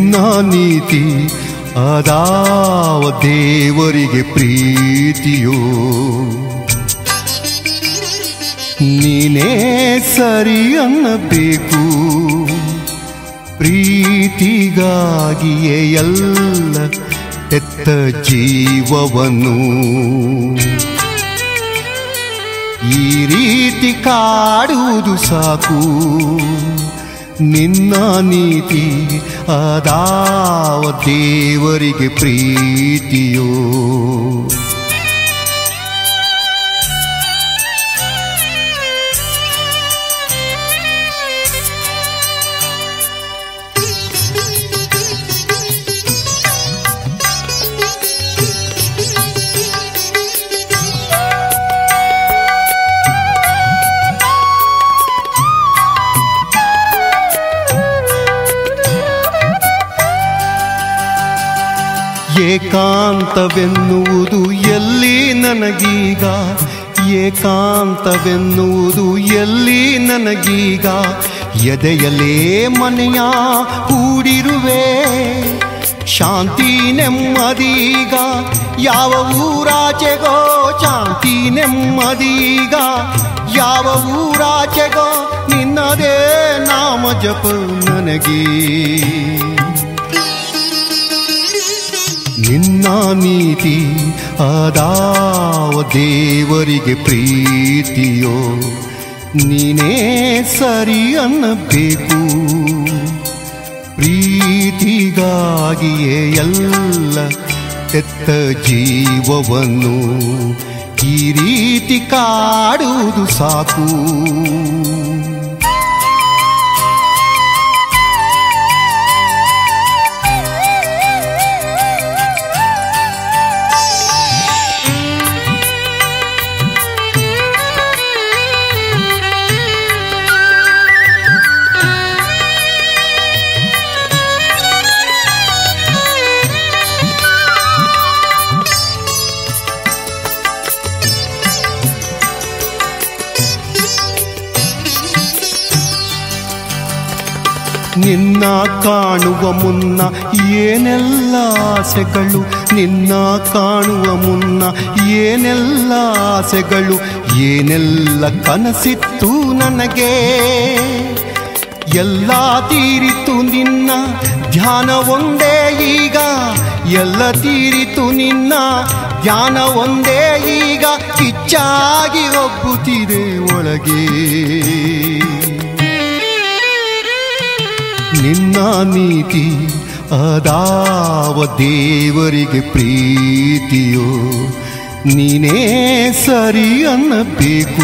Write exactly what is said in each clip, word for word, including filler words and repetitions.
ನಿನ್ನ ನೀತಿ ಅದಾವ ದೇವರಿಗೆ ಪ್ರೀತಿಯೋ ನೀನೇ ಸರಿ ಅನ್ನಬೇಕು ಪ್ರೀತಿಗಾಗಿಯೇ ಎಲ್ಲ ತೆತ್ತ ಜೀವವನ್ನು ಈ ರೀತಿ ಕಾಡುವುದು ಸಾಕು ನಿನ್ನ ನೀತಿ ಅದಾವ ದೇವರಿಗೆ ಪ್ರೀತಿಯೋ ಏಕಾಂತವೆನ್ನುವುದು ಎಲ್ಲಿ ನನಗೀಗ ಏಕಾಂತವೆನ್ನುವುದು ಎಲ್ಲಿ ನನಗೀಗ ಎದೆಯಲೇ ಮನೆಯ ಕೂಡಿರುವೆ ಶಾಂತಿ ನೆಮ್ಮದೀಗ ಯಾವ ಊರಾಚೆಗೋ ಶಾಂತಿ ನೆಮ್ಮದೀಗ ಯಾವ ಊರಾಚೆಗೋ ನಿನ್ನದೇ ನಾಮ ಜಪ ನನಗೆ ನಿನ್ನ ನೀತಿ ಅದಾವ ದೇವರಿಗೆ ಪ್ರೀತಿಯೋ ನೀನೇ ಸರಿ ಅನ್ನಬೇಕು ಪ್ರೀತಿಗಾಗಿಯೇ ಎಲ್ಲ ತೆತ್ತ ಜೀವವನ್ನು ಈ ರೀತಿ ಕಾಡುವುದು ಸಾಕು ನಿನ್ನ ಕಾಣುವ ಮುನ್ನ ಏನೆಲ್ಲ ಆಸೆಗಳು ನಿನ್ನ ಕಾಣುವ ಮುನ್ನ ಏನೆಲ್ಲ ಆಸೆಗಳು ಏನೆಲ್ಲ ಕನಸಿತ್ತು ನನಗೆ ಎಲ್ಲ ತೀರಿತು ನಿನ್ನ ಧ್ಯಾನ ಒಂದೇ ಈಗ ಎಲ್ಲ ತೀರಿತು ನಿನ್ನ ಧ್ಯಾನ ಒಂದೇ ಈಗ ಕಿಚ್ಚಾಗಿ ಒಬ್ಬುತ್ತಿದೆ ಒಳಗೆ ನಿನ್ನ ನೀತಿ ಅದಾವ ದೇವರಿಗೆ ಪ್ರೀತಿಯೋ ನೀನೇ ಸರಿ ಅನ್ನಬೇಕು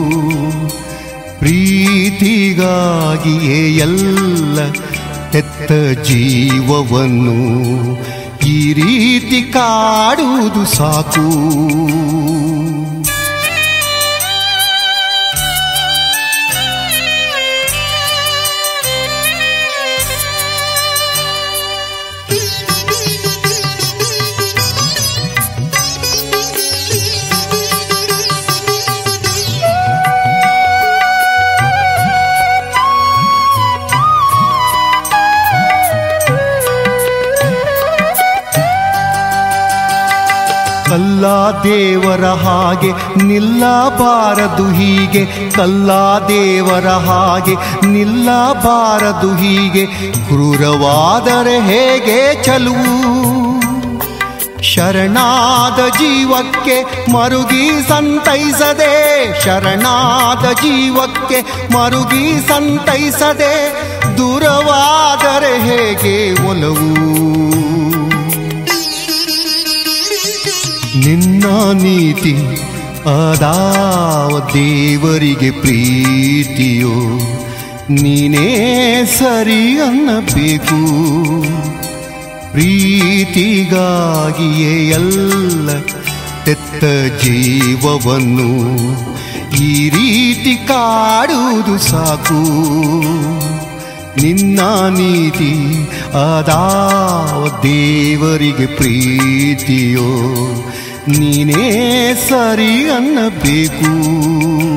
ಪ್ರೀತಿಗಾಗಿಯೇ ಎಲ್ಲ ತೆತ್ತ ಜೀವವನ್ನು ಈ ರೀತಿ ಕಾಡುವುದು ಸಾಕು ಕಲ್ಲ ದೇವರ ಹಾಗೆ ನಿಲ್ಲಬಾರದು ಹೀಗೆ ಕಲ್ಲ ದೇವರ ಹಾಗೆ ನಿಲ್ಲಬಾರದು ಹೀಗೆ ಕ್ರೂರವಾದರೆ ಹೇಗೆ ಚಲುವು ಶರಣಾದ ಜೀವಕ್ಕೆ ಮರುಗಿ ಸಂತೈಸದೆ ಶರಣಾದ ಜೀವಕ್ಕೆ ಮರುಗಿ ಸಂತೈಸದೆ ದೂರವಾದರೆ ಹೇಗೆ ಒಲವು ನಿನ್ನ ನೀತಿ ಅದಾವ ದೇವರಿಗೆ ಪ್ರೀತಿಯೋ ನೀನೇ ಸರಿ ಅನ್ನಬೇಕು ಪ್ರೀತಿಗಾಗಿಯೇ ಎಲ್ಲ ತೆತ್ತ ಜೀವವನ್ನು ಈ ರೀತಿ ಕಾಡುವುದು ಸಾಕು ನಿನ್ನ ನೀತಿ ಅದಾವ ದೇವರಿಗೆ ಪ್ರೀತಿಯೋ ನೀನೇ ಸರಿ ಅನ್ನಬೇಕು